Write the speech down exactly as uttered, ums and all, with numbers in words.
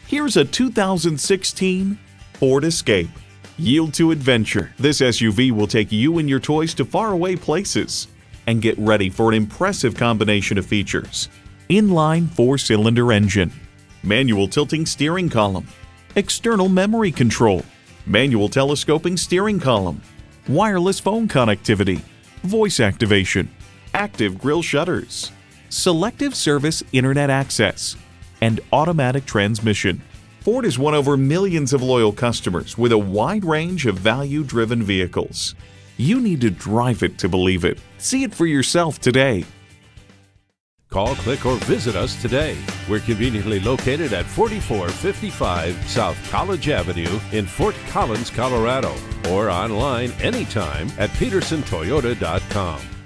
Here's a two thousand sixteen Ford Escape. Yield to adventure. This S U V will take you and your toys to faraway places. And get ready for an impressive combination of features. Inline four-cylinder engine, manual tilting steering column, external memory control, manual telescoping steering column, wireless phone connectivity, voice activation, active grille shutters, selective service internet access, and automatic transmission. Ford has won over millions of loyal customers with a wide range of value-driven vehicles. You need to drive it to believe it. See it for yourself today. Call, click, or visit us today. We're conveniently located at forty-four fifty-five South College Avenue in Fort Collins, Colorado, or online anytime at peterson toyota dot com.